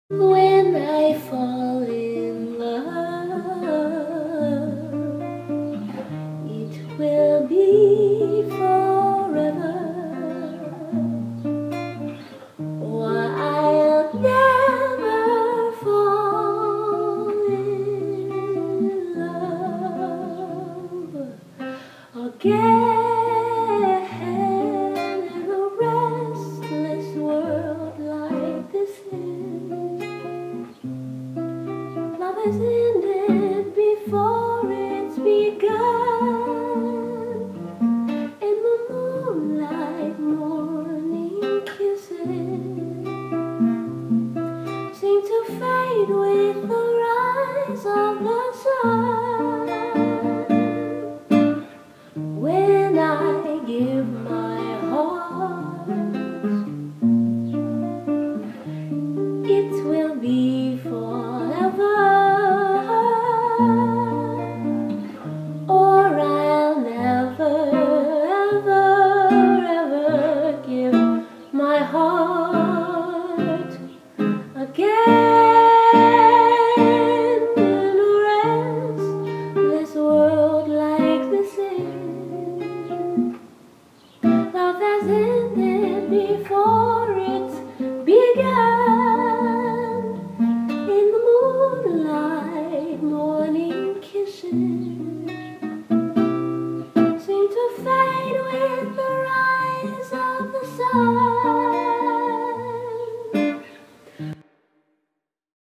When I fall in love, it will be forever. Or I'll never fall in love again in a restless world like this is. Love has ended before it's begun. In the moonlight, morning kisses seem to fade with the rise of the sun. When I give my heart, it will be forever. Or I'll never, ever, ever give my heart again in a restless world like this is. Love has ended before it's begun. In the moonlight, morning kisses